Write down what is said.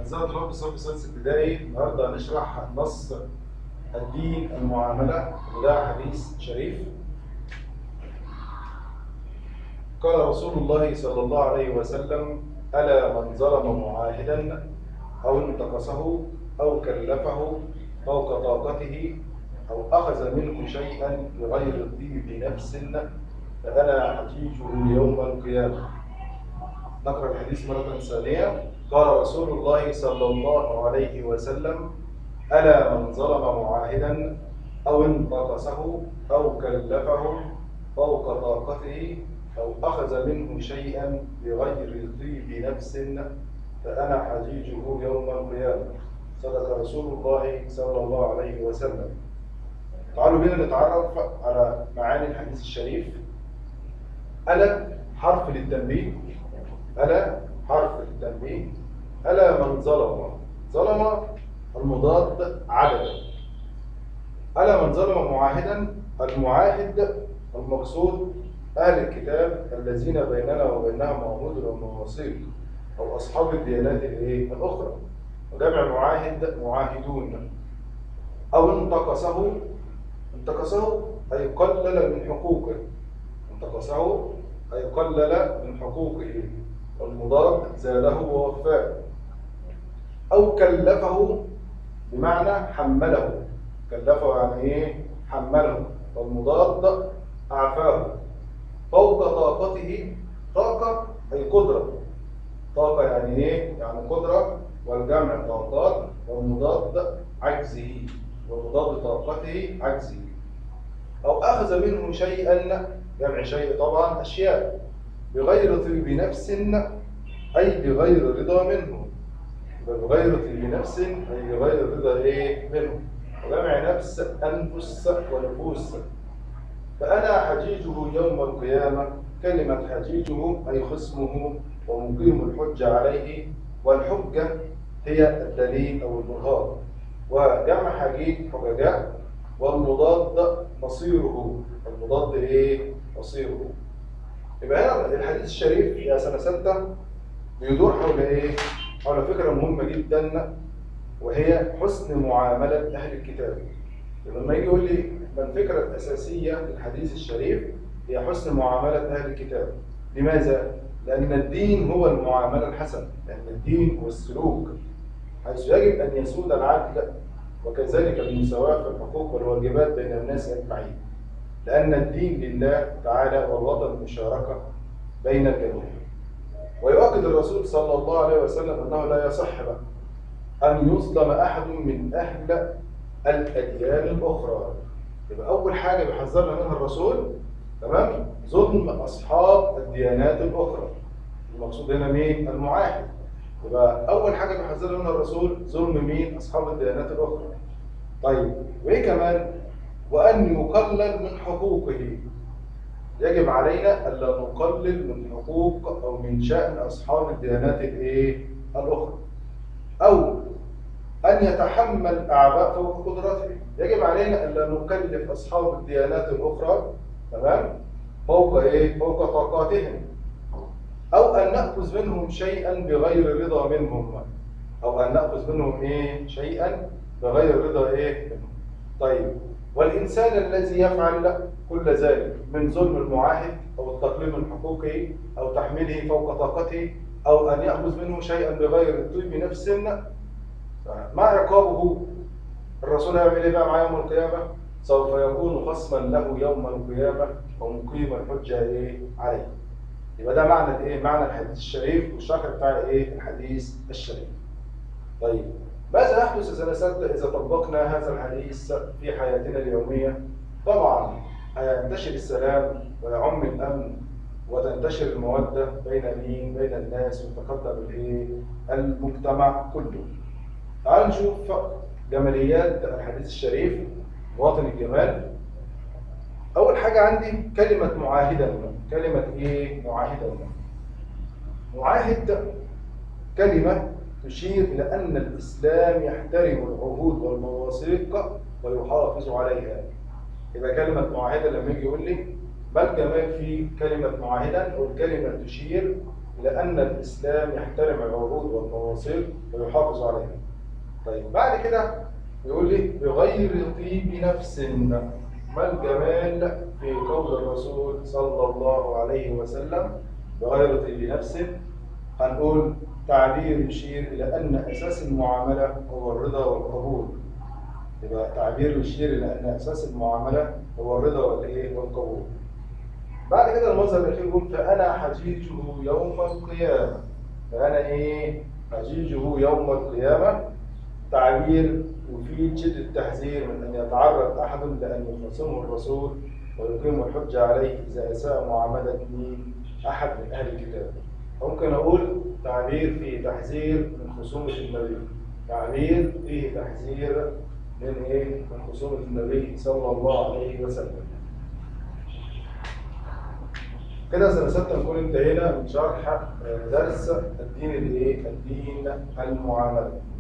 أعزائي طلاب الصف السادس ابتدائي، النهارده هنشرح نص الدين المعاملة، وده حديث شريف. قال رسول الله صلى الله عليه وسلم: ألا من ظلم معاهدا أو انتقصه أو كلفه فوق طاقته أو أخذ منه شيئا بغير طيب نفس فأنا حجيجه يوم القيامة. نقرأ الحديث مرة ثانية. قال رسول الله صلى الله عليه وسلم: ألا من ظلم معاهدا أو انتقصه أو كلفه فوق طاقته أو أخذ منه شيئا بغير طيب نفس فأنا حجيجه يوم القيامة. صدق رسول الله صلى الله عليه وسلم. تعالوا بنا نتعرف على معاني الحديث الشريف. ألا حرف للتنبيه، ألا حرف للتنبيه. ألا من ظلم، ظلم المضاد عددا. ألا من ظلم معاهدا، المعاهد المقصود أهل الكتاب الذين بيننا وبينهم عهود ومواثيق أو أصحاب الديانات الأخرى، وجمع معاهد معاهدون. أو انتقصه، انتقصه أي قلل من حقوقه، انتقصه أي قلل من حقوقه، والمضاد زاده ووفاه. أو كلفه بمعنى حمله، كلفه يعني إيه؟ حمله، والمضاد أعفاه. فوق طاقته، طاقة أي قدرة، طاقة يعني إيه؟ يعني قدرة، والجمع طاقات، والمضاد عجزه، ومضاد طاقته عجزه. أو أخذ منه شيئا، جمع شيء طبعا أشياء، بغير طيب نفس أي بغير رضا منه، بغير طيب نفس أي بغير رضا منه، وجمع نفس أنفس ونفوس. فأنا حجيجه يوم القيامة. كلمة حجيجه أي خصمه ومقيم الحجة عليه، والحجة هي الدليل أو البرهان، وجمع حجيج حججاء. والمضاد مصيره، المضاد مصيره. يبقى هنا الحديث الشريف يا سنة 6 بيدور حول حول فكرة مهمة جدا، وهي حسن معاملة أهل الكتاب. لما يجي يقول لي ما الفكرة الأساسية في الحديث الشريف، هي حسن معاملة أهل الكتاب. لماذا؟ لأن الدين هو المعاملة الحسنة، لأن الدين هو السلوك، حيث يجب أن يسود العدل، وكذلك المساواة في الحقوق والواجبات بين الناس أجمعين، لأن الدين لله تعالى والوطن المشاركة بين الجميع. ويؤكد الرسول صلى الله عليه وسلم أنه لا يصح أن يظلم أحد من أهل الأديان الأخرى. يبقى أول حاجة بيحذرنا منها الرسول، تمام، ظلم أصحاب الديانات الأخرى. المقصود هنا مين؟ المعاهد. يبقى أول حاجة بيحذرنا منها الرسول ظلم مين؟ أصحاب الديانات الأخرى. طيب، وإيه كمان؟ وأن يقلل من حقوقه. يجب علينا ألا نقلل من حقوق أو من شأن أصحاب الديانات الأخرى. أو أن يتحمل أعباء فوق قدرته. يجب علينا ألا نكلف أصحاب الديانات الأخرى، تمام، فوق طاقاتهم. أو أن نأخذ منهم شيئا بغير رضا منهم، أو أن نأخذ منهم شيئا بغير رضا منهم. طيب، والإنسان الذي يفعل كل ذلك من ظلم المعاهد أو التقليل من حقوقه أو تحميله فوق طاقته أو أن يأخذ منه شيئا بغير طيب نفس، ما عقابه؟ الرسول هيعمل ايه بقى مع يوم القيامة؟ سوف يكون خصما له يوم القيامة ومقيم الحجة عليه. يبقى ده معنى معنى الحديث الشريف والشرح بتاع الحديث الشريف. طيب، ماذا يحدث يا سنة 6 إذا طبقنا هذا الحديث في حياتنا اليومية؟ طبعا هينتشر السلام ويعم الأمن وتنتشر المودة بين الناس، ويتقدم المجتمع كله. تعالوا نشوف جماليات الحديث الشريف، مواطن الجمال. أول حاجة عندي كلمة معاهدا. كلمة معاهدا. معاهد كلمة تشير إلى أن الإسلام يحترم العهود والمواثيق ويحافظ عليها. يبقى كلمة معاهدا لما يجي يقول لي ما الجمال في كلمة معاهدا، والكلمة تشير إلى أن الإسلام يحترم العهود والمواثيق ويحافظ عليها. طيب بعد كده يقول لي بغير طيب نفس. ما الجمال في قول الرسول صلى الله عليه وسلم بغير طيب نفس؟ هنقول تعبير يشير إلى أن أساس المعاملة هو الرضا والقبول. يبقى تعبير يشير إلى أن أساس المعاملة هو الرضا والقبول. بعد كده المظهر الأخير يقول فأنا حجيجه يوم القيامة. فأنا حجيجه يوم القيامة. تعبير يفيد شدة التحذير من أن يتعرض أحد لأن يخاصمه الرسول ويقيم الحجة عليه إذا أساء معاملة أحد من أهل الكتاب. ممكن أقول تعبير فيه تحذير من خصومة النبي. تعبير فيه تحذير من خصومة النبي صلى الله عليه وسلم. كده سنة 6 نكون انتهينا من شرح درس الدين المعاملة.